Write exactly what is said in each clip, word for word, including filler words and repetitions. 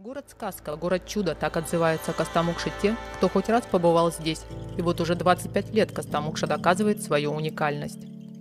Город-сказка, город-чудо, так отзываются о Костомукше те, кто хоть раз побывал здесь. И вот уже двадцать пять лет Костомукша доказывает свою уникальность.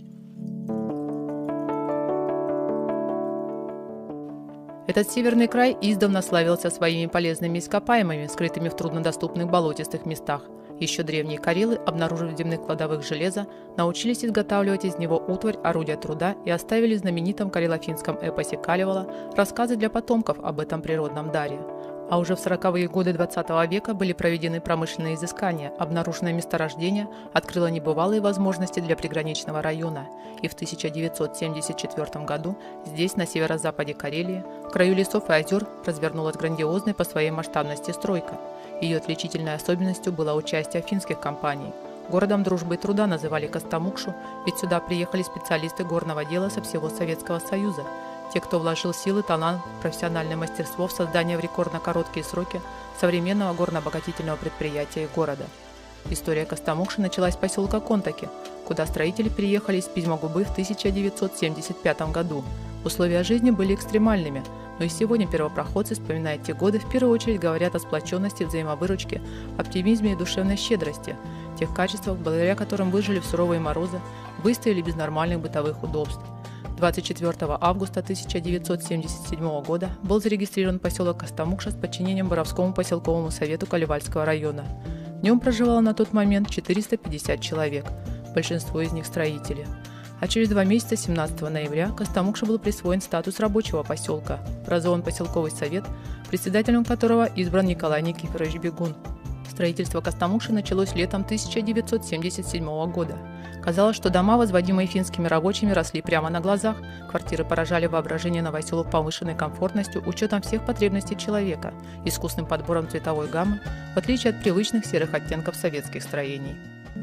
Этот северный край издавна славился своими полезными ископаемыми, скрытыми в труднодоступных болотистых местах. Еще древние карелы, обнаружив в земных кладовых железа, научились изготавливать из него утварь, орудия труда и оставили в знаменитом карело-финском эпосе Калевала рассказы для потомков об этом природном даре. А уже в сороковые годы двадцатого века были проведены промышленные изыскания, обнаруженное месторождение открыло небывалые возможности для приграничного района. И в тысяча девятьсот семьдесят четвёртом году здесь, на северо-западе Карелии, в краю лесов и озер, развернулась грандиозная по своей масштабности стройка. Ее отличительной особенностью было участие финских компаний. Городом дружбы и труда называли Костомукшу, ведь сюда приехали специалисты горного дела со всего Советского Союза. Те, кто вложил силы, талант, профессиональное мастерство в создание в рекордно короткие сроки современного горно-обогатительного предприятия и города. История Костомукши началась с поселка Контаки, куда строители переехали из Пизьмогубы в тысяча девятьсот семьдесят пятом году. Условия жизни были экстремальными, но и сегодня первопроходцы, вспоминая те годы, в первую очередь говорят о сплоченности, взаимовыручке, оптимизме и душевной щедрости, тех качествах, благодаря которым выжили в суровые морозы, выстояли без нормальных бытовых удобств. двадцать четвёртого августа тысяча девятьсот семьдесят седьмого года был зарегистрирован поселок Костомукша с подчинением Боровскому поселковому совету Калевальского района. В нем проживало на тот момент четыреста пятьдесят человек, большинство из них строители. А через два месяца, семнадцатого ноября, Костомукше был присвоен статус рабочего поселка, образован поселковый совет, председателем которого избран Николай Никифорович Бегун. Строительство Костомукши началось летом тысяча девятьсот семьдесят седьмого года. Казалось, что дома, возводимые финскими рабочими, росли прямо на глазах. Квартиры поражали воображение новоселов повышенной комфортностью, учетом всех потребностей человека, искусным подбором цветовой гаммы, в отличие от привычных серых оттенков советских строений.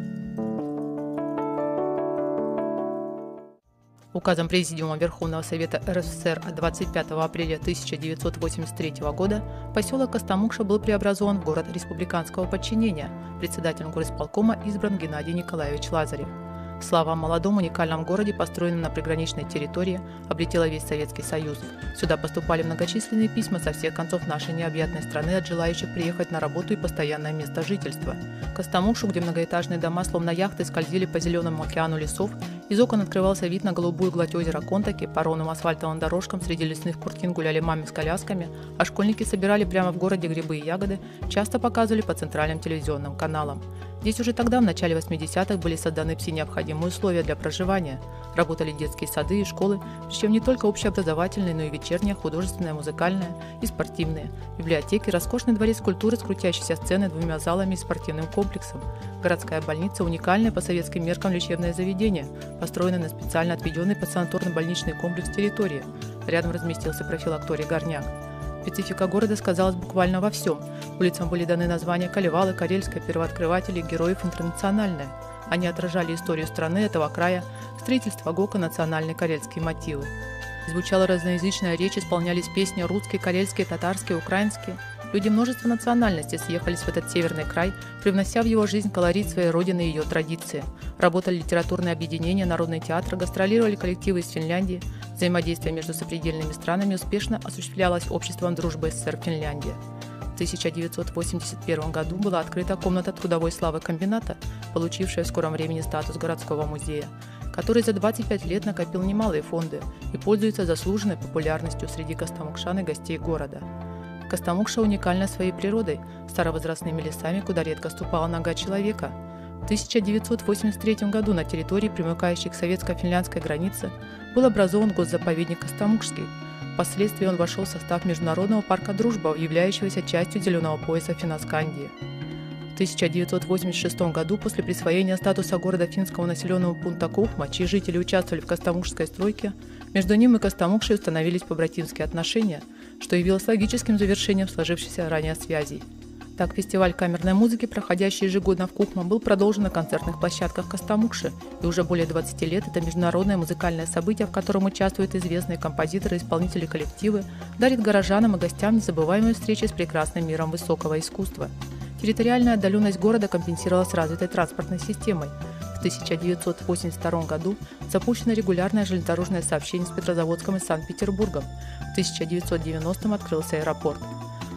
Указом Президиума Верховного Совета эр эс эс эр от двадцать пятого апреля тысяча девятьсот восемьдесят третьего года поселок Костомукша был преобразован в город республиканского подчинения. Председателем горисполкома избран Геннадий Николаевич Лазарев. Слава о молодом уникальном городе, построенном на приграничной территории, облетела весь Советский Союз. Сюда поступали многочисленные письма со всех концов нашей необъятной страны от желающих приехать на работу и постоянное место жительства. Костомукшу, где многоэтажные дома словно яхты скользили по зеленому океану лесов, из окон открывался вид на голубую гладь озера Контаки, по ровным асфальтовым дорожкам среди лесных куртин гуляли мамы с колясками, а школьники собирали прямо в городе грибы и ягоды, часто показывали по центральным телевизионным каналам. Здесь уже тогда, в начале восьмидесятых, были созданы все необходимые условия для проживания. Работали детские сады и школы, причем не только общеобразовательные, но и вечерние, художественные, музыкальные и спортивные. Библиотеки, роскошный дворец культуры с крутящейся сценой, двумя залами и спортивным комплексом. Городская больница – уникальное по советским меркам лечебное заведение, построенное на специально отведенный под санаторно-больничный комплекс территории. Рядом разместился профилакторий «Горняк». Специфика города сказалась буквально во всем. Улицам были даны названия Калевалы, Карельская, первооткрывателей, героев интернациональная. Они отражали историю страны, этого края, строительство ГОКа, национальные карельские мотивы. Звучала разноязычная речь, исполнялись песни русские, карельские, татарские, украинские. Люди множества национальностей съехались в этот северный край, привнося в его жизнь колорит своей родины и ее традиции. Работали литературные объединения, народные театры, гастролировали коллективы из Финляндии. Взаимодействие между сопредельными странами успешно осуществлялось обществом дружбы эс эс эр Финляндия. В тысяча девятьсот восемьдесят первом году была открыта комната трудовой славы комбината, получившая в скором времени статус городского музея, который за двадцать пять лет накопил немалые фонды и пользуется заслуженной популярностью среди костомукшан и гостей города. Костомукша уникальна своей природой, старовозрастными лесами, куда редко ступала нога человека. В тысяча девятьсот восемьдесят третьем году на территории, примыкающей к советско-финляндской границе, был образован госзаповедник Костомукшский. Впоследствии он вошел в состав Международного парка «Дружба», являющегося частью зеленого пояса Финляндии. В тысяча девятьсот восемьдесят шестом году, после присвоения статуса города финского населенного пункта Кохма, чьи жители участвовали в Костомукшской стройке, между ним и Костомукшей установились побратимские отношения, что явилось логическим завершением сложившейся ранее связей. Так, фестиваль камерной музыки, проходящий ежегодно в Кухма, был продолжен на концертных площадках Костомукши, и уже более двадцати лет это международное музыкальное событие, в котором участвуют известные композиторы, исполнители, коллективы, дарит горожанам и гостям незабываемые встречи с прекрасным миром высокого искусства. Территориальная отдаленность города компенсировалась развитой транспортной системой. В тысяча девятьсот восемьдесят втором году запущено регулярное железнодорожное сообщение с Петрозаводском и Санкт-Петербургом. В тысяча девятьсот девяностом открылся аэропорт.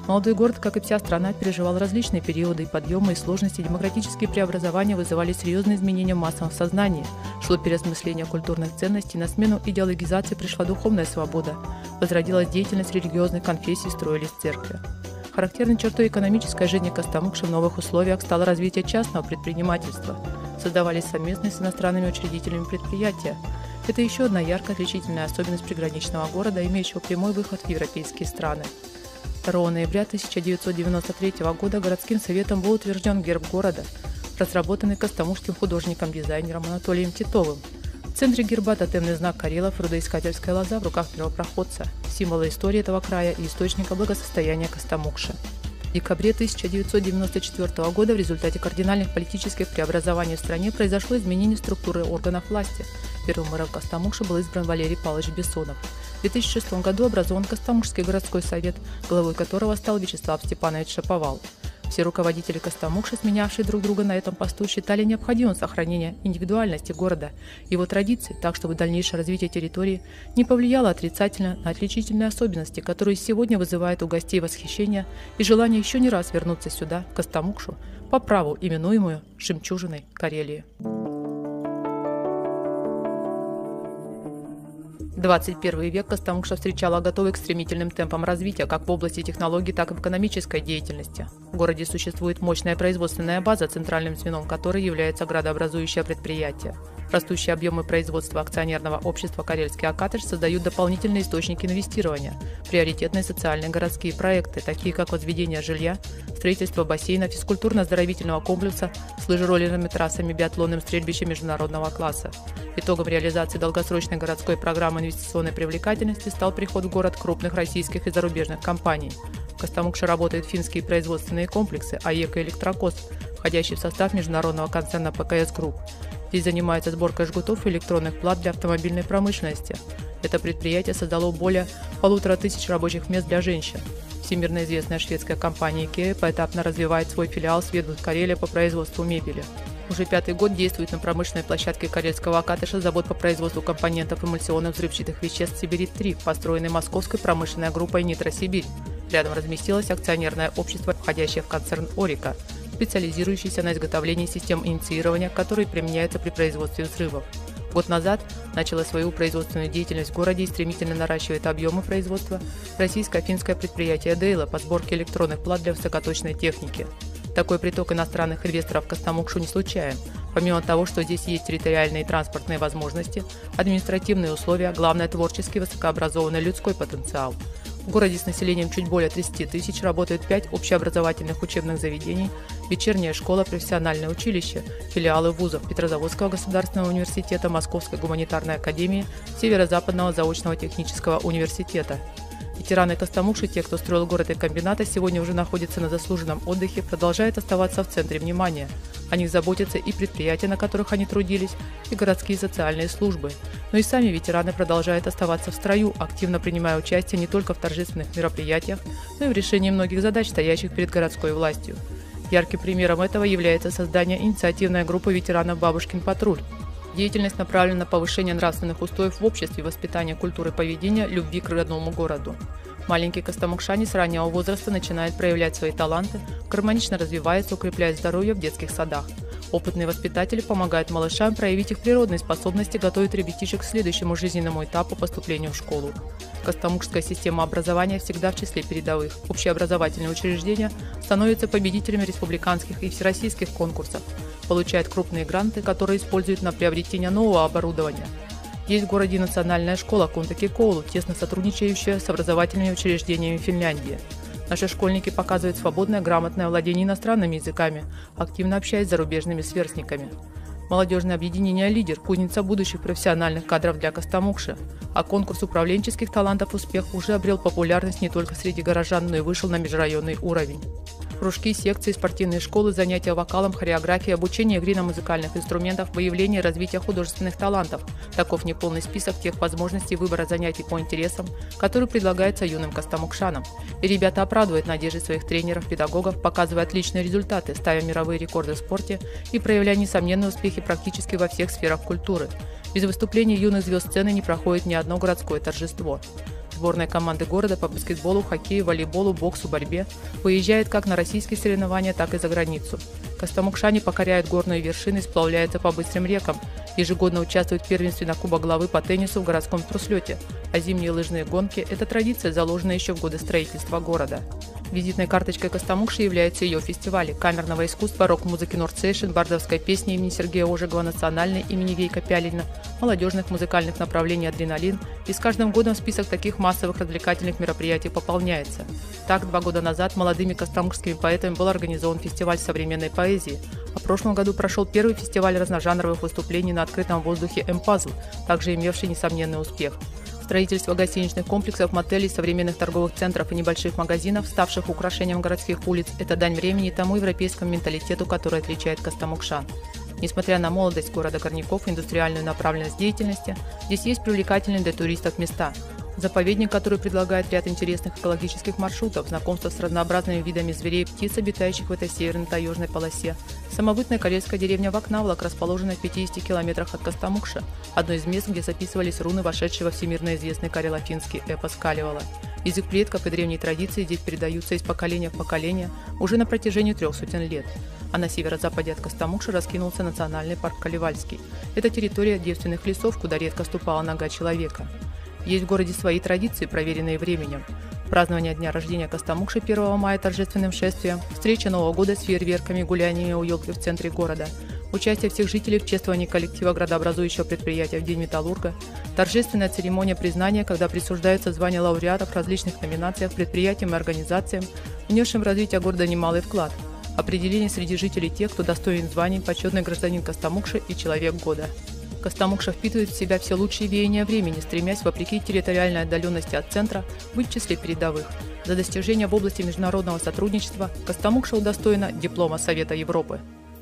Молодой город, как и вся страна, переживал различные периоды и подъемы, и сложности. Демократические преобразования вызывали серьезные изменения в массовом сознании. Шло переосмысление культурных ценностей, на смену идеологизации пришла духовная свобода. Возродилась деятельность религиозных конфессий, строились церкви. Характерной чертой экономической жизни Костомукши в новых условиях стало развитие частного предпринимательства. Создавались совместные с иностранными учредителями предприятия. Это еще одна ярко отличительная особенность приграничного города, имеющего прямой выход в европейские страны. второго ноября тысяча девятьсот девяносто третьего года городским советом был утвержден герб города, разработанный костомукшским художником-дизайнером Анатолием Титовым. В центре герба тотемный знак Карелов, рудоискательская лоза в руках первопроходца, символа истории этого края и источника благосостояния Костомукши. В декабре тысяча девятьсот девяносто четвёртого года в результате кардинальных политических преобразований в стране произошло изменение структуры органов власти. Первым мэром Костомукши был избран Валерий Павлович Бессонов. В две тысячи шестом году образован Костомукшский городской совет, главой которого стал Вячеслав Степанович Шаповал. Все руководители Костомукши, сменявшие друг друга на этом посту, считали необходимым сохранение индивидуальности города, его традиций, так чтобы дальнейшее развитие территории не повлияло отрицательно на отличительные особенности, которые сегодня вызывают у гостей восхищение и желание еще не раз вернуться сюда, в Костомукшу, по праву именуемую «Жемчужиной Карелии». двадцать первый век Костомукша встречала готовый к стремительным темпам развития как в области технологий, так и в экономической деятельности. В городе существует мощная производственная база, центральным звеном которой является градообразующее предприятие. Растущие объемы производства акционерного общества «Карельский Акатыш» создают дополнительные источники инвестирования, приоритетные социальные городские проекты, такие как возведение жилья, строительство бассейна, физкультурно-оздоровительного комплекса с лыжероллерными трассами, биатлонным стрельбищем международного класса. Итогом реализации долгосрочной городской программы инвестиционной привлекательности стал приход в город крупных российских и зарубежных компаний. В Костомукше работают финские производственные комплексы АЕК и Электрокос, входящие в состав международного концерна ПКС Групп. Здесь занимается сборкой жгутов и электронных плат для автомобильной промышленности. Это предприятие создало более полутора тысяч рабочих мест для женщин. Всемирно известная шведская компания IKEA поэтапно развивает свой филиал Светлый Карелия по производству мебели. Уже пятый год действует на промышленной площадке Карельского Акатыша завод по производству компонентов эмульсионных взрывчатых веществ «Сибирит-три», построенный московской промышленной группой «Нитросибирь». Рядом разместилось акционерное общество, входящее в концерн «Орика», специализирующийся на изготовлении систем инициирования, которые применяются при производстве взрывов. Год назад начала свою производственную деятельность в городе и стремительно наращивает объемы производства российско-финское предприятие «Дейла» по сборке электронных плат для высокоточной техники. Такой приток иностранных инвесторов в Костомукшу не случайен. Помимо того, что здесь есть территориальные и транспортные возможности, административные условия, главное – творческий, высокообразованный людской потенциал. В городе с населением чуть более тридцати тысяч работают пять общеобразовательных учебных заведений, вечерняя школа, профессиональное училище, филиалы вузов Петрозаводского государственного университета, Московской гуманитарной академии, Северо-Западного заочного технического университета. Ветераны Костомукши, те, кто строил город и комбината, сегодня уже находятся на заслуженном отдыхе, продолжают оставаться в центре внимания. О них заботятся и предприятия, на которых они трудились, и городские социальные службы. Но и сами ветераны продолжают оставаться в строю, активно принимая участие не только в торжественных мероприятиях, но и в решении многих задач, стоящих перед городской властью. Ярким примером этого является создание инициативной группы ветеранов «Бабушкин патруль». Деятельность направлена на повышение нравственных устоев в обществе, воспитание культуры поведения, любви к родному городу. Маленькие костомукшане с раннего возраста начинают проявлять свои таланты, гармонично развиваются, укрепляют здоровье в детских садах. Опытные воспитатели помогают малышам проявить их природные способности, готовят ребятишек к следующему жизненному этапу поступления в школу. Костомукшская система образования всегда в числе передовых. Общеобразовательные учреждения становятся победителями республиканских и всероссийских конкурсов, получают крупные гранты, которые используют на приобретение нового оборудования. Есть в городе национальная школа Кунтаки-Коулу, тесно сотрудничающая с образовательными учреждениями Финляндии. Наши школьники показывают свободное, грамотное владение иностранными языками, активно общаясь с зарубежными сверстниками. Молодежное объединение «Лидер» – кузница будущих профессиональных кадров для Костомукши. А конкурс управленческих талантов «Успех» уже обрел популярность не только среди горожан, но и вышел на межрайонный уровень. Кружки, секции, спортивные школы, занятия вокалом, хореографией, обучение игре на музыкальных инструментах, выявление и развитие художественных талантов. Таков неполный список тех возможностей выбора занятий по интересам, который предлагается юным костомукшанам. И ребята оправдывают надежды своих тренеров, педагогов, показывая отличные результаты, ставя мировые рекорды в спорте и проявляя несомненные успехи практически во всех сферах культуры. Без выступлений юных звезд сцены не проходит ни одно городское торжество. В сборной команды города по баскетболу, хоккею, волейболу, боксу, борьбе выезжает как на российские соревнования, так и за границу. Костомукшане покоряют горные вершины и сплавляются по быстрым рекам. Ежегодно участвуют в первенстве на Кубок главы по теннису в городском труслете, а зимние лыжные гонки – это традиция, заложенная еще в годы строительства города. Визитной карточкой Костомукши являются ее фестивали камерного искусства, рок-музыки Нордсейшен, бардовской песни имени Сергея Ожегова, национальной имени Гейка Пялина, молодежных музыкальных направлений «Адреналин», и с каждым годом список таких массовых развлекательных мероприятий пополняется. Так, два года назад молодыми костомукшскими поэтами был организован фестиваль современной поэзии, а в прошлом году прошел первый фестиваль разножанровых выступлений на открытом воздухе «М-Пазл», также имевший несомненный успех. Строительство гостиничных комплексов, мотелей, современных торговых центров и небольших магазинов, ставших украшением городских улиц, это дань времени тому европейскому менталитету, который отличает костомукшан. Несмотря на молодость города Горняков и индустриальную направленность деятельности, здесь есть привлекательные для туристов места. Заповедник, который предлагает ряд интересных экологических маршрутов, знакомство с разнообразными видами зверей и птиц, обитающих в этой северной таежной полосе. Самобытная карельская деревня Вакнавлак, расположенная в пятидесяти километрах от Костомукша, одно из мест, где записывались руны, вошедшие во всемирно известный карело-финский эпос Калевала. Язык предков и древние традиции здесь передаются из поколения в поколение уже на протяжении трех сотен лет. А на северо-западе от Костомукши раскинулся национальный парк Калевальский. Это территория девственных лесов, куда редко ступала нога человека. Есть в городе свои традиции, проверенные временем. Празднование дня рождения Костомукши первого мая торжественным шествием, встреча Нового года с фейерверками и гуляниями у елки в центре города, участие всех жителей в чествовании коллектива градообразующего предприятия в День металлурга, торжественная церемония признания, когда присуждаются звания лауреатов в различных номинациях предприятиям и организациям, внесшим в развитие города немалый вклад, определение среди жителей тех, кто достоин званий почетный гражданин Костомукши и человек года. Костомукша впитывает в себя все лучшие веяния времени, стремясь, вопреки территориальной отдаленности от центра, быть в числе передовых. За достижения в области международного сотрудничества Костомукша удостоена диплома Совета Европы.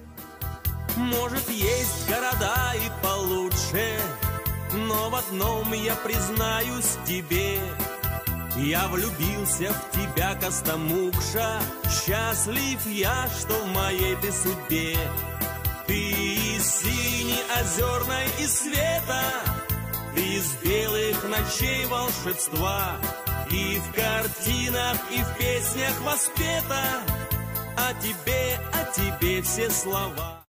Может, есть города и получше, но в одном я признаюсь тебе. Я влюбился в тебя, Костомукша, счастлив я, что в моей ты судьбе. Ты из синей озерной и света, ты из белых ночей волшебства, и в картинах, и в песнях воспета, о тебе, о тебе все слова.